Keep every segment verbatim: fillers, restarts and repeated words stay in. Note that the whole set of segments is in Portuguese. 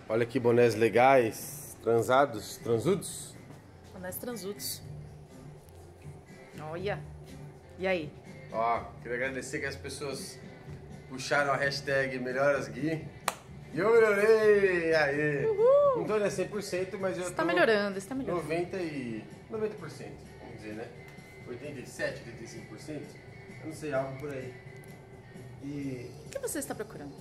Olha que bonés legais, transados, transudos. Bonés transudos. Olha. E aí? Ó, queria agradecer que as pessoas puxaram a hashtag MelhorasGui. E eu melhorei! Aí! Uhul. Não tô nem a cem por cento, mas eu Você tô... tá melhorando, você tá melhorando. noventa e... noventa por cento, vamos dizer, né? oitenta e sete, oitenta e cinco por cento? Eu não sei, algo por aí. E... O que você está procurando?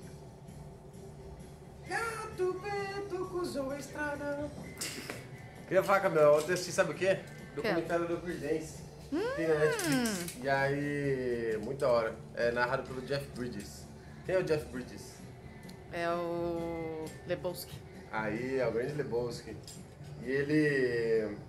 Gato preto cruzou a estrada. Queria falar, Camila, ontem assisti, sabe o quê? Documentário do Creedence. Hum. Tem na Netflix. E aí, muita hora. É narrado pelo Jeff Bridges. Quem é o Jeff Bridges? É o Lebowski. Aí, é o grande Lebowski. E ele...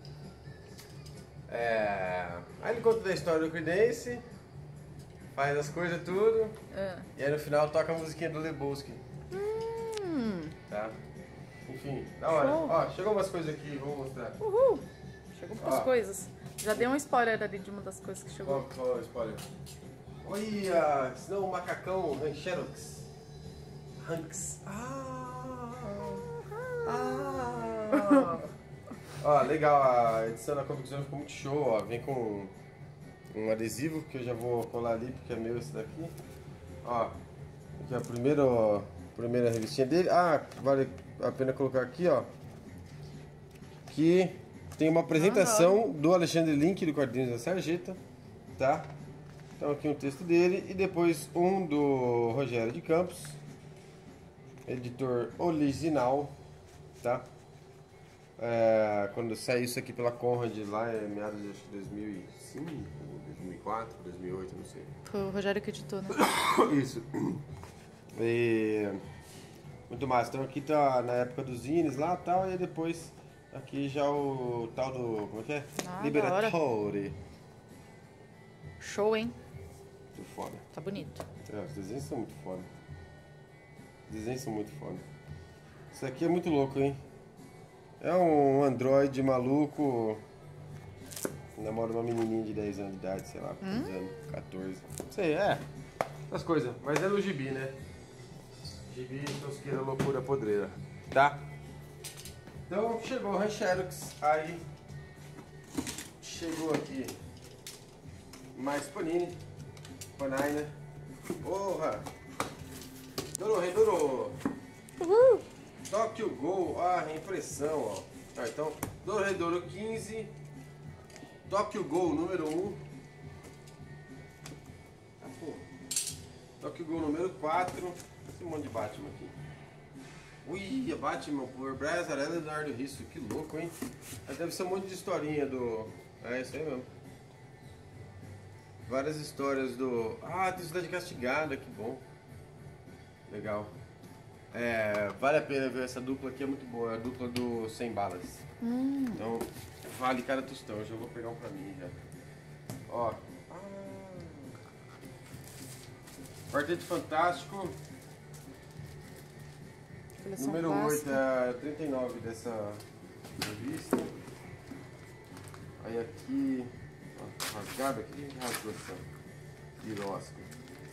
É... Aí ele conta da história do Creedence, faz as coisas tudo, Ah. e aí no final toca a musiquinha do Lebowski. Hum. Tá? Enfim, da hora. Show. Ó, chegou umas coisas aqui, vou mostrar. Uhul. Chegou muitas Ó. coisas. Já dei um spoiler ali de uma das coisas que chegou. Qual, qual é o spoiler? Olha, senão o macacão Rancherox. Hanks. Ah! Ah! Ó, legal, a edição da Comic Zone ficou muito show, ó. Vem com um adesivo que eu já vou colar ali porque é meu esse daqui. Ó, aqui é a primeira, ó, primeira revistinha dele. Ah, vale a pena colocar aqui, ó. Que tem uma apresentação do Alexandre Link do Quadrinhos da Sarjeta, tá? Então aqui um texto dele e depois um do Rogério de Campos, editor original, tá? É, quando saiu isso aqui pela Conrad lá é meados de dois mil e cinco, dois mil e quatro, dois mil e oito, não sei. Foi o Rogério que editou, né? Isso. E muito massa. Então aqui tá na época dos zines lá e tal, e depois aqui já o tal do, como é que é? Ah, Liberatore. Show, hein? Muito foda. Tá bonito. É, os desenhos são muito foda. Os desenhos são muito foda. Isso aqui é muito louco, hein? É um androide maluco. Namora uma menininha de dez anos de idade, sei lá, quantos Hum? anos, quatorze. Não sei, é. Essas coisas. Mas é no gibi, né? Gibi, tosqueira, loucura, podreira. Tá? Então chegou o Rancherox. Aí chegou aqui mais Panini. Panini. Porra! Durou, redurou. Uhul! Tokyo Ghoul, ah, reimpressão, ó. Ah, então, Dororedoro quinze, Tokyo Ghoul número um. Ah, pô. Tokyo Ghoul número quatro. Esse monte de Batman aqui. Ui, a Batman por Braz Arela e Leonardo Risso, que louco, hein? Mas deve ser um monte de historinha do... É isso aí mesmo. Várias histórias do... Ah, tem Cidade Castigada, que bom. Legal. É, vale a pena ver essa dupla aqui, é muito boa, é a dupla do Sem Balas. Hum. Então, vale cada tostão, eu já vou pegar um pra mim já. Ó. Ah. Quarteto Fantástico. Coleção Número clássica. oito, é trinta e nove dessa revista. Aí aqui, ó, rasgado aqui, rasgou essa pirosca.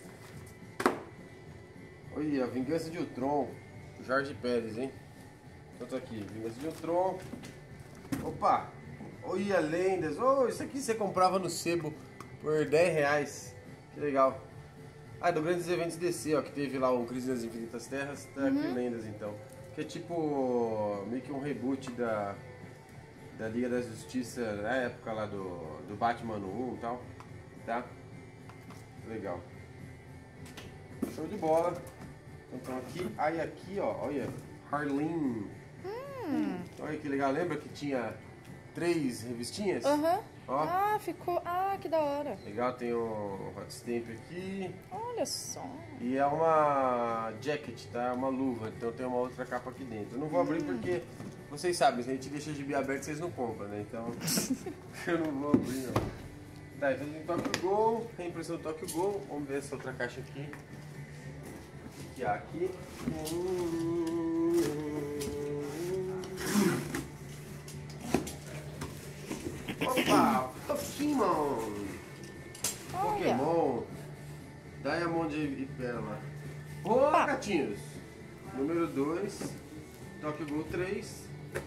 Olha, Vingança de Ultron, Jorge Pérez, hein? Então tá aqui, Vingança de Ultron. Opa! Olha, lendas. Oh, isso aqui você comprava no sebo por dez reais. Que legal. Ah, do Grandes Eventos D C, ó, que teve lá o Crise das Infinitas Terras. Tá aqui Uhum. lendas, então. Que é tipo, meio que um reboot da, da Liga da Justiça, na época lá do, do Batman um e tal. Tá? Legal. Show de bola. Então aqui, aí aqui, ó, olha, Harleen. Hum. Olha que legal, lembra que tinha três revistinhas? Aham. Ó. Ah, ficou... Ah, que da hora. Legal, tem o hot stamp aqui. Olha só. E é uma jacket, tá? Uma luva, então tem uma outra capa aqui dentro. Eu não vou abrir porque, vocês sabem, se a gente deixa de gibi aberto, vocês não compram, né? Então, eu não vou abrir, não. Tá, então tem Tokyo Ghoul, tem impressão do Tokyo Ghoul. Vamos ver essa outra caixa aqui. Que há aqui. Opa! Pokémon! Olha. Pokémon! Diamond e Pérola. Ô, gatinhos! Número número dois, Tokyo Ghoul três,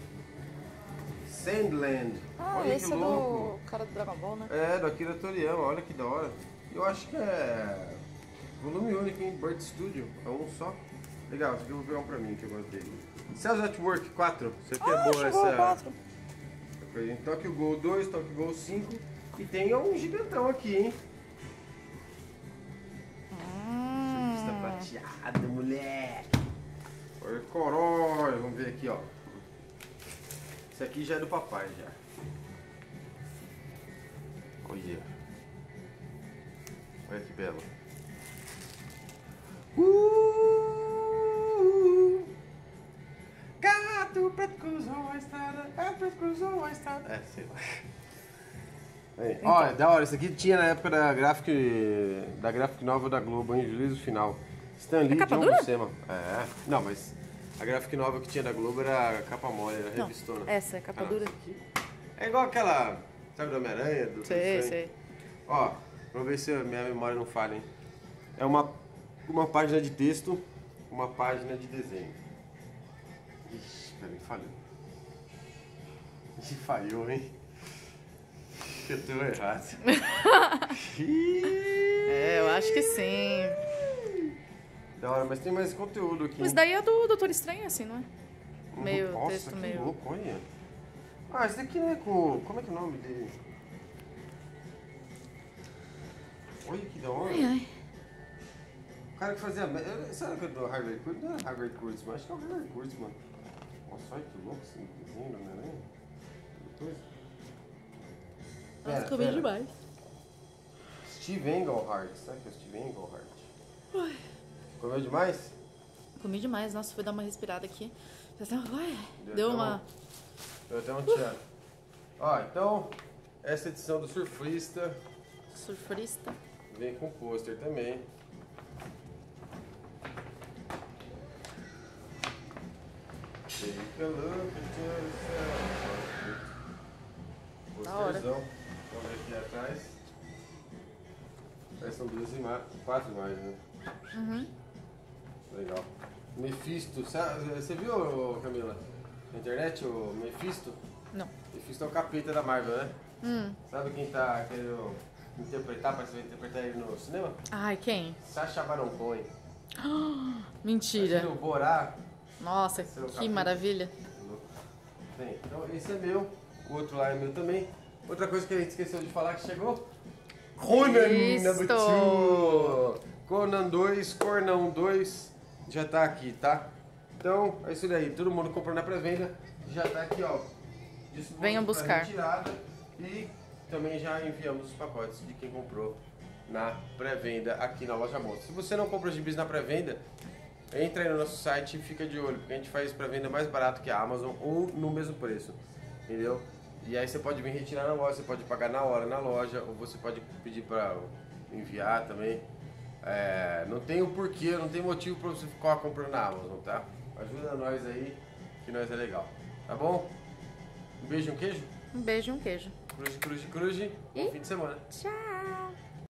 Sandland. Ah, Olha esse que é louco. do cara do Dragon Ball, né? É, do Akira Toriyama, olha que da hora. Eu acho que é volume único, hein? Bird Studio, é um só. Legal, esse aqui eu vou pegar um pra mim que eu gostei. Cells at Work quatro, isso aqui Ah, é boa chegou essa. quatro. Tokyo Ghoul dois, Tokyo Ghoul cinco e tem um gigantão aqui, hein? Surfista Hum. prateado, moleque. Olha o corói, vamos ver aqui, ó. Esse aqui já é do papai, já. Olha. Olha que belo. Uh! Gato preto cruzou a estrada, gato preto cruzou a estrada. É, sei lá. Aí, Então. Olha, da hora, isso aqui tinha na época da Graphic, da Graphic Novel da Globo, hein? Juízo Final. Stan Lee, É capa John dura? Buscema. É, não, mas a Graphic Novel que tinha da Globo era capa mole, era Não, revistona. essa é capa Ah, não, dura. essa aqui é igual aquela, sabe, do Homem-Aranha? Do Sei, Doutor sei. Ó, vamos ver se a minha memória não falha, hein? É uma, uma página de texto, uma página de desenho. Ixi, peraí, falhou. Ixi, falhou, hein? Eu tô errado. É, eu acho que sim. Da hora, mas tem mais conteúdo aqui. Mas daí é do Doutor Estranho, assim, não é? Uhum. Meio Nossa, texto que meio. louco, olha. Ah, esse daqui não é com... Como é que é o nome dele? Olha que da hora. Ai, ai. O cara que fazia... eu- Será que é do Harvard Kurtzman? Não é Harvard Kurtzman, acho que é o Harvard Kurtzman. Nossa, olha que louco esse desenho da Homem-Aranha. Depois... Nossa, Pera, comi pera. demais. Steve Englehart, será que é o Steve Englehart? Comeu demais? Comi demais, nossa, fui dar uma respirada aqui. Já tava- Ué, Deu deu até uma. Deu até um tchan. Ó, então, essa edição do Surfista Surfista. vem com pôster também. Take a look into yourself. Da hora. Posterzão. Vamos ver aqui atrás. Parece que são duas imagens, quatro imagens, né? Uhum. Legal. Mephisto, sabe- você viu, Camila? Na internet, o Mephisto? Não. Mephisto é o capeta da Marvel, né? Hum. Sabe quem tá querendo interpretar, parece que vai interpretar ele no cinema? Ai, quem? Sacha Baron Cohen. Mentira. Imagina o Borá. Nossa, Seu que capeta. maravilha. Bem, então esse é meu, o outro lá é meu também. Outra coisa que a gente esqueceu de falar que chegou. Conan Isto. number two. Conan dois, Cornão dois, já tá aqui, tá? Então, é isso daí. Todo mundo comprou na pré-venda, já tá aqui, ó. Disposto Venham pra buscar. retirada. E também já enviamos os pacotes de quem comprou na pré-venda aqui na Loja Monstro. Se você não compra os gibis na pré-venda, entra aí no nosso site e fica de olho, porque a gente faz pré-venda mais barato que a Amazon ou no mesmo preço, entendeu? E aí você pode vir retirar na loja, você pode pagar na hora na loja, ou você pode pedir para enviar também. É, não tem o porquê, não tem motivo para você ficar comprando na Amazon, tá? Ajuda nós aí, que nós é legal, tá bom? Um beijo e um queijo? Um beijo e um queijo. Cruz, cruz, cruz. Bom E? fim de semana. Tchau.